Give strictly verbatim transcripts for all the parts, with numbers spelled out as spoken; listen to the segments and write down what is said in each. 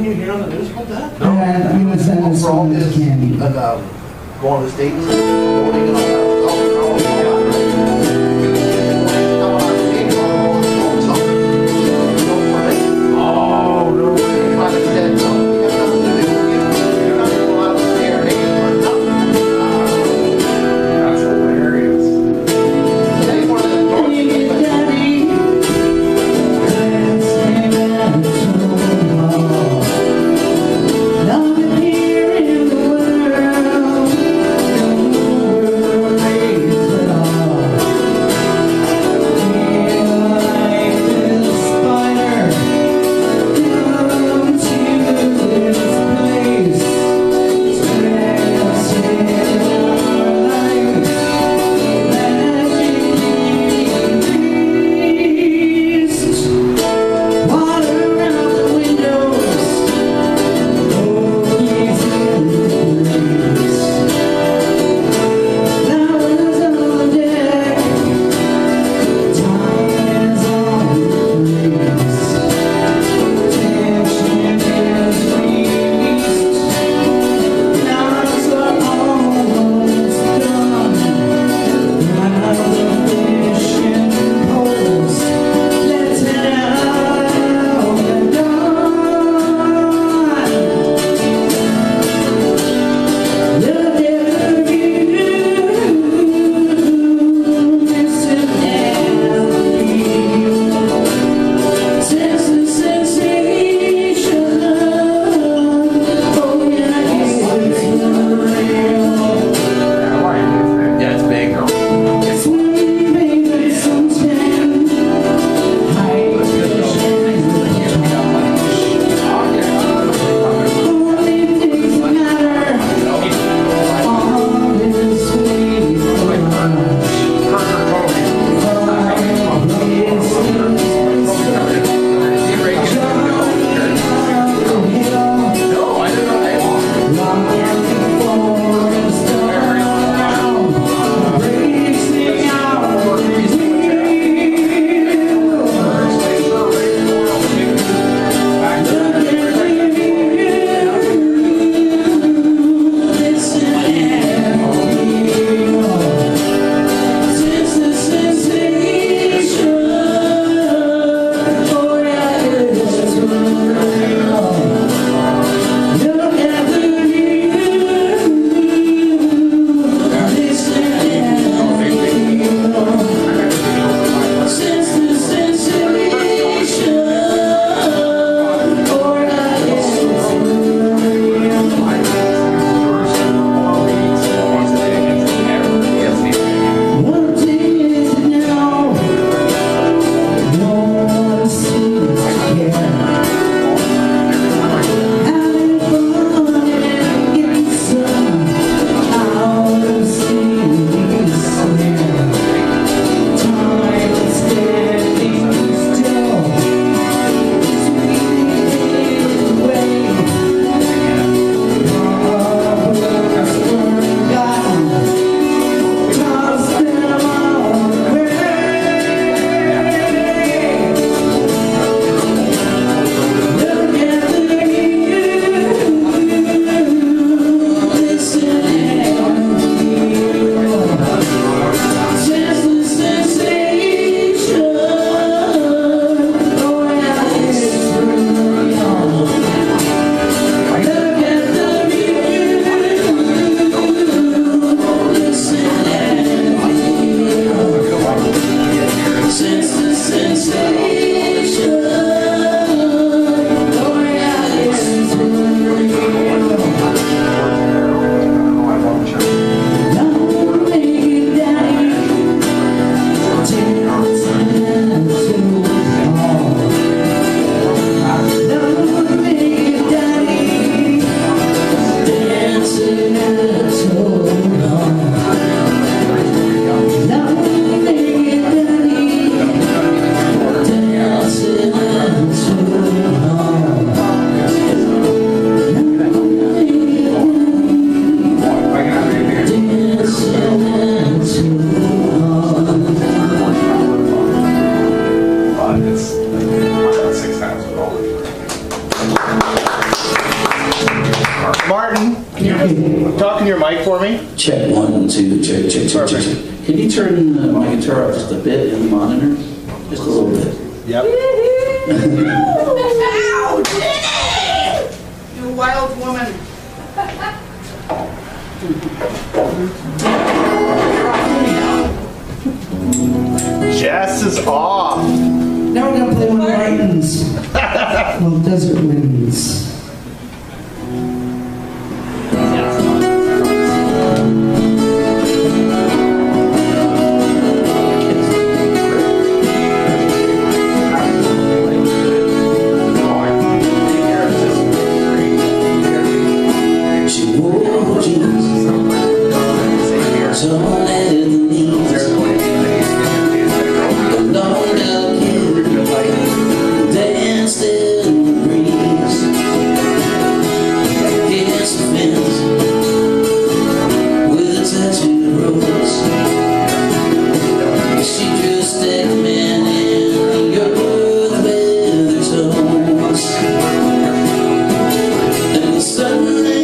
you hear on the news about that? No. And I'm gonna send this For all one to his, Candy. and, um, going to the States, voting and all that. Oh, no way. That's hilarious. Nothing here in the world, in the world. mic for me? Check one, two, check, check, check, check, check. Can you turn uh, my guitar up just a bit in the monitor? Just a little bit. Yep. Ow, Jenny! You wild woman. Jess is off. Now we're gonna play one of Martin's. Well, Desert Winds. She wore jeans, torn at the knees, long dog danced in the breeze. Against the fence with a tattooed rose, she drew a stick man in the earth with her toes. And the sunlight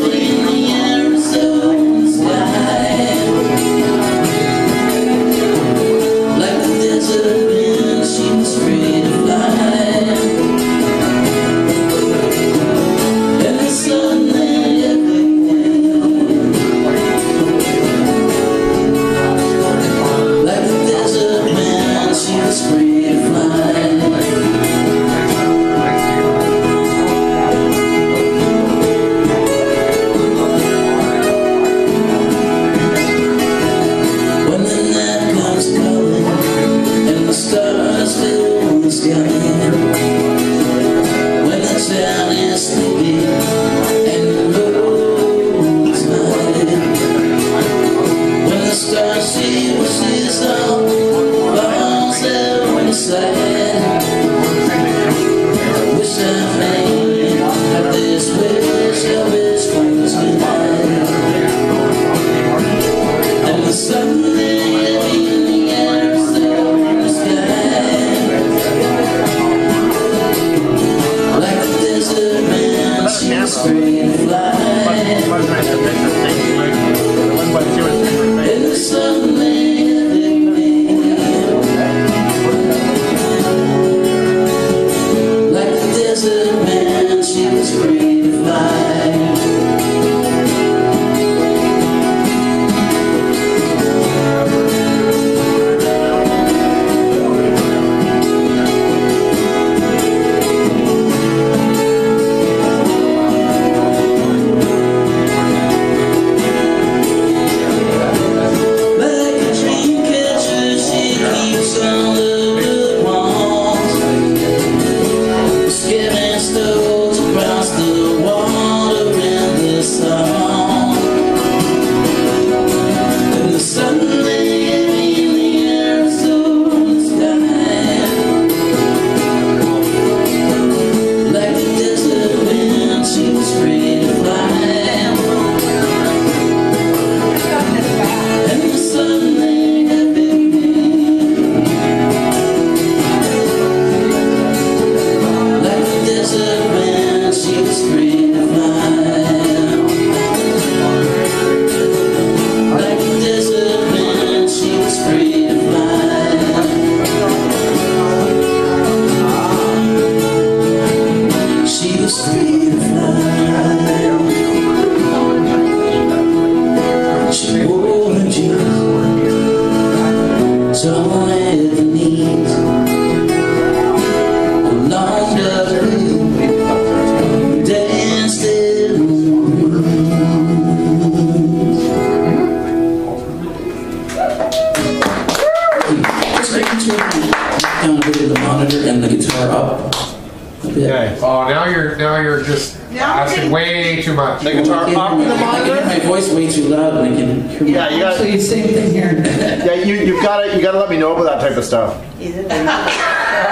Okay. Oh, now you're now you're just Now asking we- way too much. The guitar up in the I can hear monitor? my voice way too loud and I can hear Yeah, you gotta, Actually, same thing here. yeah, you, you've gotta, you gotta let me know about that type of stuff. It's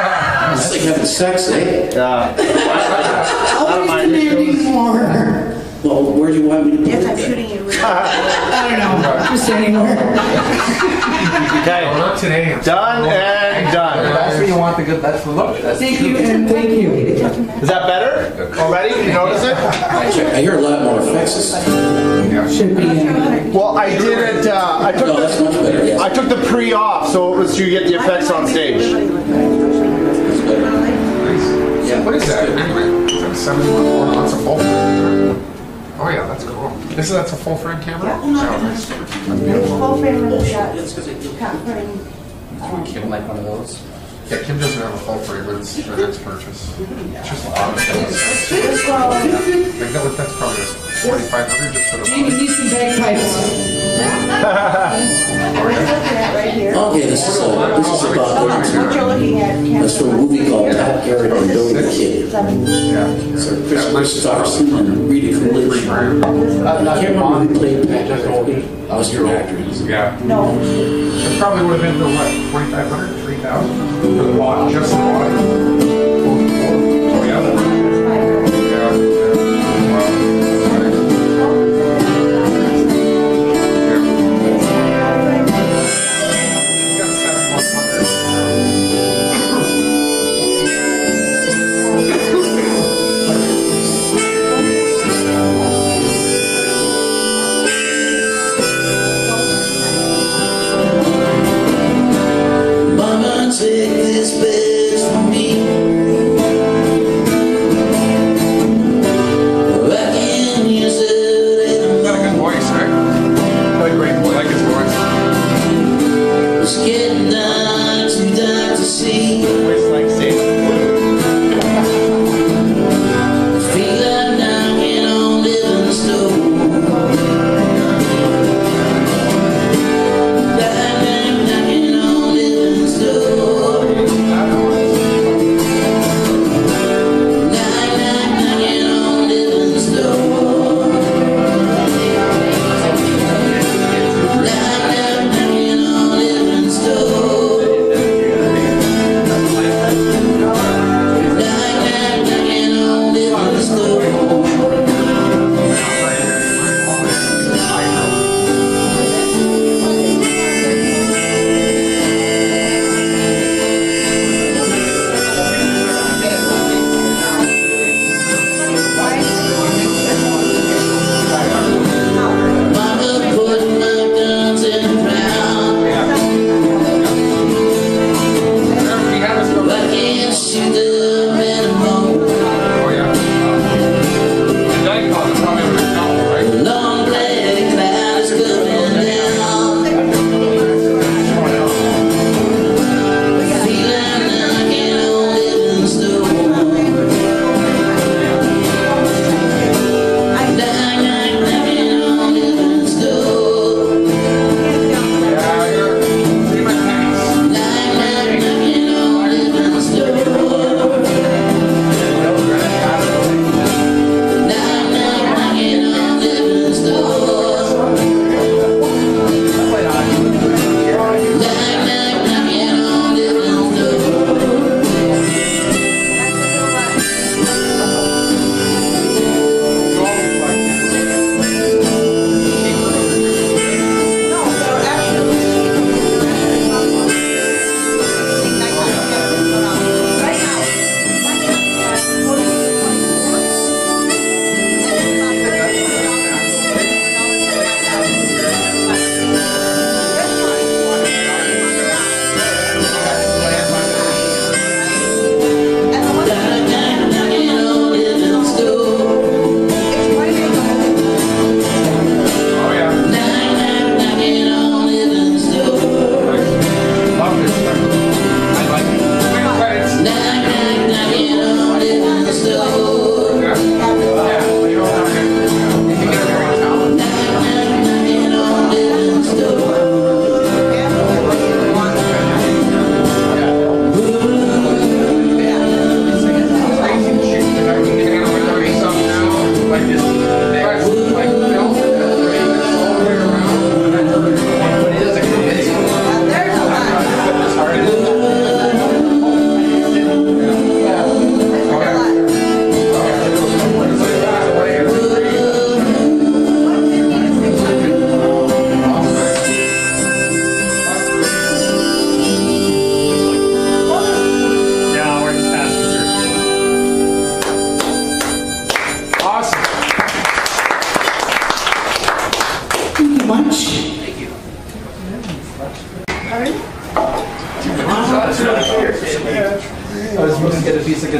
like having sex, eh? Yeah. Always demanding more. Well, where do you want me to put Yes, it? I'm then? shooting you. I don't know, just anywhere. Okay. No, not today. I'm Done and done. That's what you want, the good, that's the look. That's Thank you and thank you. Is that better already? You notice it? I hear a lot more effects this time. Should be in. Well, I did it. Uh, I took No, the, that's much better, yes. I took the pre off, so it was you get the effects on stage. That's better. Yeah. What is that anyway? Is that a seventy-one? Oh, that's a full frame camera. Oh yeah, that's cool. This is that's a full frame camera. Yeah. Oh, nice. That's beautiful. Full frame and it's got That's 'cause it- can't put in. Kim like one of those? Yeah, Kim doesn't have a full frame, but it's her next purchase. It's just a lot of things. This one, Like that, would- that's probably just forty-five hundred just for the. Jamie needs some bagpipes. what you're looking at right here. Okay, this is, uh, this is about, What you're looking at, Ken. that's from a movie called Top Gear and Billy the Kid. Seven. Yeah. So Chris Christopherson and Rita Coolidge. And I can't remember who played Patrick Cody. I was your actor. Yeah. No. It probably would have been the what, twenty-five hundred, three thousand for the body, just the body. Oh, yeah. Yeah. Yeah. Wow. Got seventy-one hundred. Mama, take this bed from me.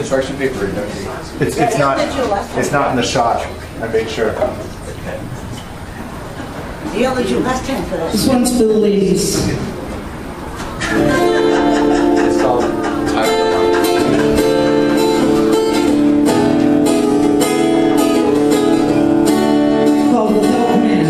construction paper in there. It's, it's not, it's not in the shot. I made sure. The other you last time for this. This one's for the ladies. It's called Tyler. Called Without Man.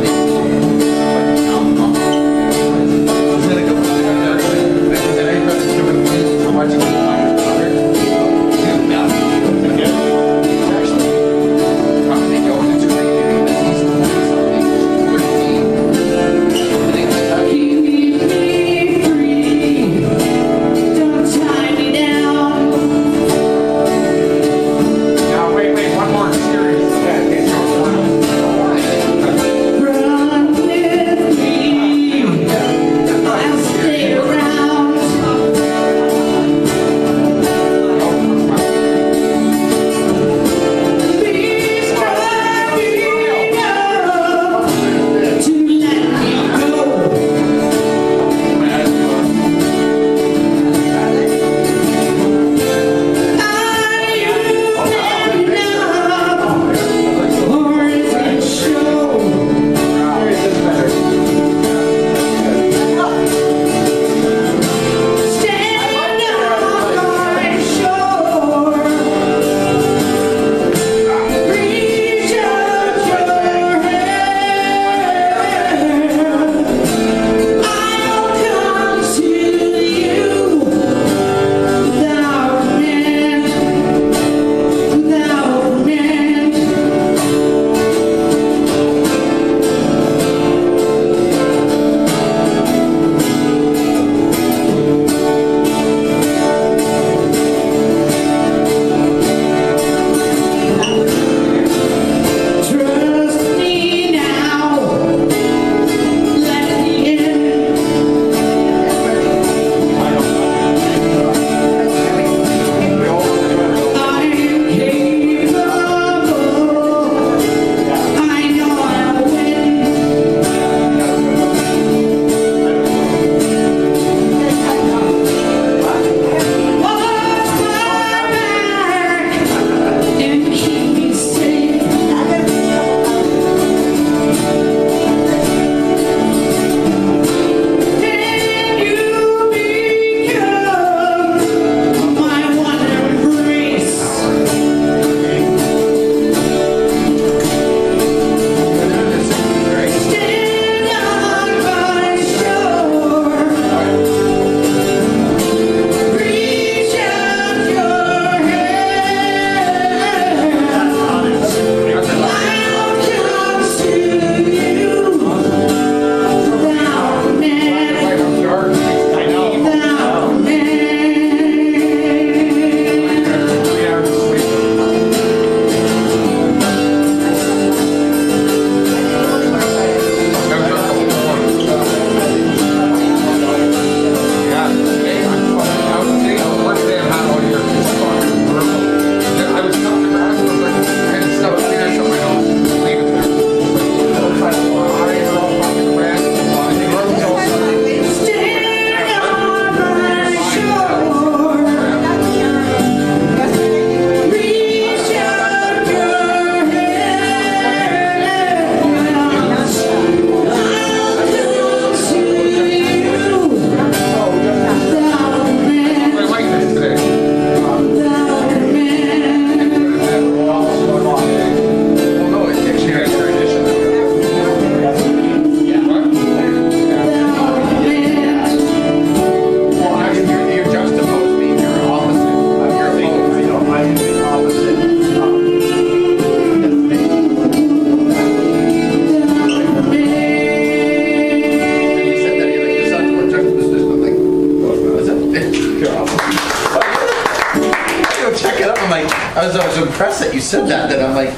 I was, I was impressed that you said that, that I'm like,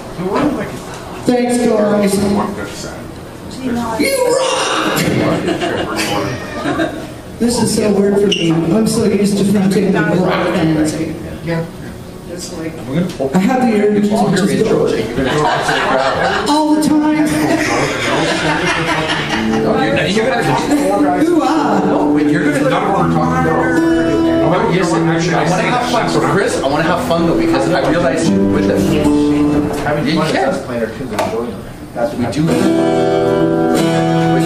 Thanks, guys. You rock! This is so weird for me. I'm so used to fronting rock bands. Yeah. It's like, I have the urge to longer just intro, go so you're gonna go up to the crowd. all the time. No, you're, you're gonna have to Ooh, ah. no, but you're gonna None of them are talking about. No, I- Yes, you know what, actually, I I want to see have that. fun. So Chris, I want to have fun though because I realized with the Having You fun is can. us playing our tunes and enjoying them. That's we what do.